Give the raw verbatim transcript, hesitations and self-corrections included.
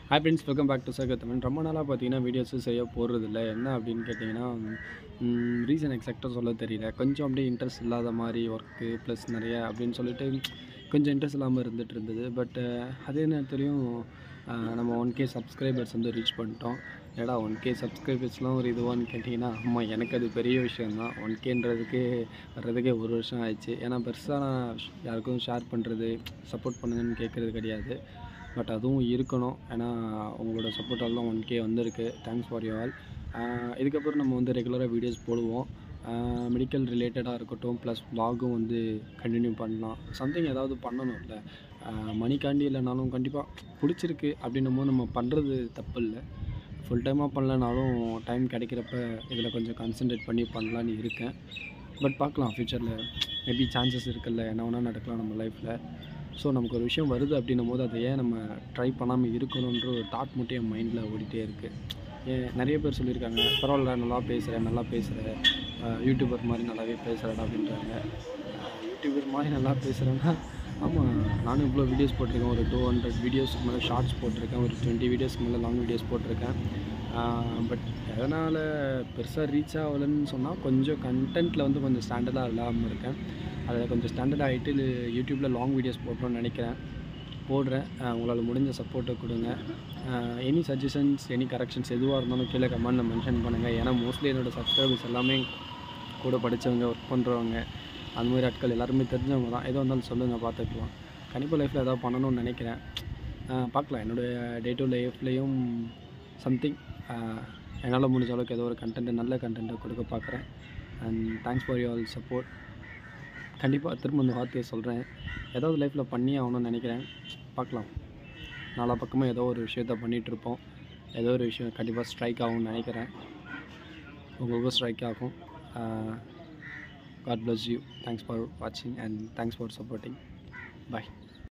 Hi friends, welcome back to சகத்தமன். ரொம்ப நாளாக பார்த்தீங்கன்னா வீடியோஸும் சரியாக போடுறதில்ல. என்ன அப்படின்னு கேட்டிங்கன்னா, ரீசன் எக்ஸாக்டாக சொல்ல தெரியல. கொஞ்சம் அப்படியே இன்ட்ரெஸ்ட் இல்லாத மாதிரி ஒர்க்கு ப்ளஸ் நிறைய அப்படின்னு சொல்லிட்டு கொஞ்சம் இன்ட்ரெஸ்ட் இல்லாமல் இருந்துகிட்டு இருந்தது. பட் அதே நேரத்துலையும் நம்ம ஒன் கே சப்ஸ்கிரைபர்ஸ் வந்து ரீச் பண்ணிட்டோம். ஏடா ஒன் கே சப்ஸ்கிரைபர்ஸ்லாம் ஒரு இதுவான்னு கேட்டிங்கன்னா, ஆமாம், எனக்கு அது பெரிய விஷயந்தான். ஒன் கேன்றதுக்கே வர்றதுக்கே ஒரு வருஷம் ஆயிடுச்சு. ஏன்னா பெருசாக நான் யாருக்கும் ஷேர் பண்ணுறது, சப்போர்ட் பண்ணுங்கன்னு கேட்குறது கிடையாது. பட் அதுவும் இருக்கணும். ஏன்னா உங்களோட சப்போர்ட்டால் தான் ஒன் கே வந்திருக்கு. Thanks for you all. இதுக்கப்புறம் நம்ம வந்து ரெகுலராக வீடியோஸ் போடுவோம். மெடிக்கல் ரிலேட்டடாக இருக்கட்டும், ப்ளஸ் வ்ளாகும் வந்து கண்டினியூ பண்ணலாம். சம்திங் ஏதாவது பண்ணணும்ல. மணிக்காண்டி இல்லைனாலும் கண்டிப்பாக பிடிச்சிருக்கு அப்படின்னும் போது நம்ம பண்ணுறது தப்பு இல்லை. ஃபுல் டைமாக பண்ணலனாலும் டைம் கிடைக்கிறப்ப இதில் கொஞ்சம் கான்சன்ட்ரேட் பண்ணி பண்ணலான்னு இருக்கேன். பட் பார்க்கலாம், ஃப்யூச்சரில் மேபி சான்சஸ் இருக்குல்ல, என்ன வேணால் நடக்கலாம் நம்ம லைஃப்பில். ஸோ நமக்கு ஒரு விஷயம் வருது அப்படின்னும் போது அதை ஏன் நம்ம ட்ரை பண்ணாமல் இருக்கணுன்ற ஒரு தாட் மட்டும் என் மைண்டில் ஓடிட்டே இருக்குது. ஏன் நிறைய பேர் சொல்லியிருக்காங்க, பரவாயில்ல நல்லா பேசுகிறேன் நல்லா பேசுகிறேன் யூடியூபர் மாதிரி நல்லாவே பேசுகிறேன் அப்படின்றாங்க. யூடியூபர் மாதிரி நல்லா பேசுகிறேன்னா, ஆமாம், நானும் இவ்வளோ வீடியோஸ் போட்டிருக்கேன். ஒரு டூ ஹண்ட்ரட் வீடியோஸ்க்கு மேலே ஷார்ட்ஸ் போட்டிருக்கேன். ஒரு டுவெண்ட்டி வீடியோஸ்க்கு மேலே லாங் வீடியோஸ் போட்டிருக்கேன். பட் எதனால் பெருசாக ரீச் ஆகலைன்னு சொன்னால், கொஞ்சம் கண்டென்ட்டில் வந்து கொஞ்சம் ஸ்டாண்டர்டாக இல்லாமல் இருக்கேன். அதில் கொஞ்சம் ஸ்டாண்டர்ட் ஆகிட்டு இது யூடியூப்பில் லாங் வீடியோஸ் போட்டோன்னு நினைக்கிறேன். போடுறேன். உங்களால் முடிஞ்ச சப்போர்ட்டை கொடுங்க. எனி சஜஷன்ஸ், எனி கரெக்ஷன்ஸ் எதுவாக இருந்தாலும் கீழே கமெண்டில் மென்ஷன் பண்ணுங்கள். ஏன்னா மோஸ்ட்லி என்னோடய சப்ஸ்கிரைபர்ஸ் எல்லாமே கூட படித்தவங்க, ஒர்க் பண்ணுறவங்க, அந்த மாதிரி ஆட்கள் எல்லாருமே தெரிஞ்சவங்க தான். எதுவாக இருந்தாலும் சொல்லுங்கள், பார்த்துக்கலாம். கண்டிப்பாக லைஃப்பில் எதாவது பண்ணணும்னு நினைக்கிறேன். பார்க்கலாம், என்னுடைய டே டு லைஃப்லேயும் சம்திங் என்னால் முடிஞ்ச அளவுக்கு ஏதோ ஒரு கண்டென்ட்டு, நல்ல கண்டென்ட்டை கொடுக்க பார்க்குறேன். And thanks for your support. கண்டிப்பாக திரும்ப அந்த வார்த்தையை சொல்கிறேன். ஏதாவது லைஃப்பில் பண்ணி ஆகணும்னு நினைக்கிறேன். பார்க்கலாம், நாலா பக்கமாக ஏதோ ஒரு விஷயத்த பண்ணிகிட்ருப்போம். ஏதோ ஒரு விஷயம் கண்டிப்பாக ஸ்ட்ரைக் ஆகும்னு நினைக்கிறேன். உங்களுக்கும் ஸ்ட்ரைக் ஆகும். God bless you. Thanks for வாட்சிங் and thanks for supporting. Bye.